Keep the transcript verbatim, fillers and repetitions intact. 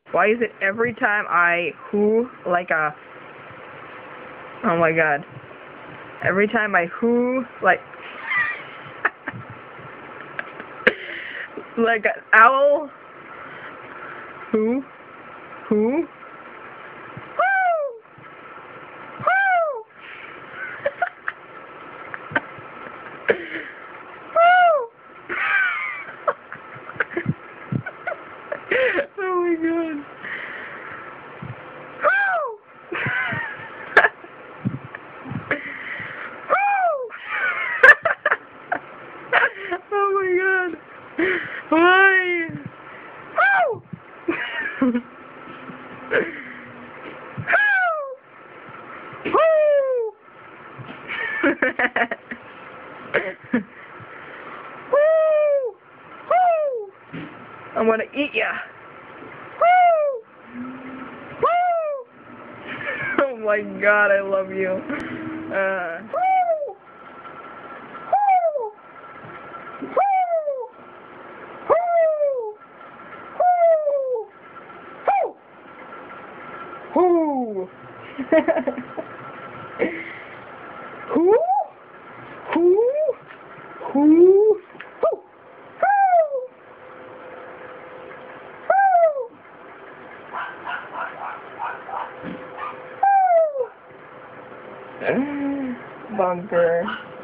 Why is it every time I whoo like a... Oh my god. Every time I whoo like... like an owl... Who? Who? Oh my god. Oh my god. Why? I'm gonna eat ya. Oh my god, I love you. Uh. Who? Who? Who? Who? Bunker.